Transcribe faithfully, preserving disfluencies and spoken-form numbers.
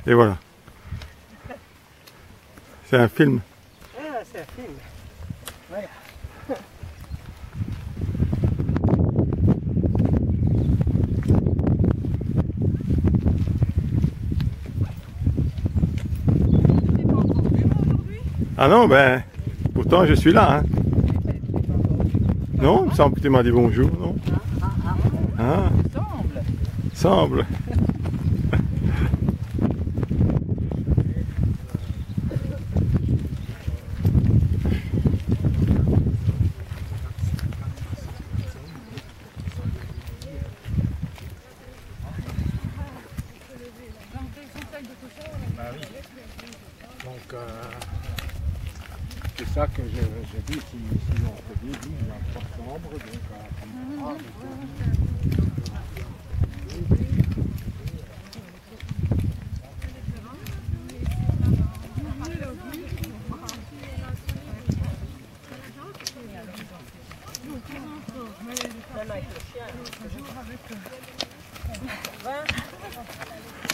Et voilà. C'est un film. Ah, c'est un film. Voilà. Ah non, ben, pourtant je suis là. Hein. Non, il me semble que tu m'as dit bonjour, non? Ah, ah, ah. Ah, Semble. semble. Bah oui. Donc, euh, c'est ça que je, je dis, si, si on peut dire, oui, il y a trois chambres, donc euh, ah, Même avec le chien, toujours avec vingt.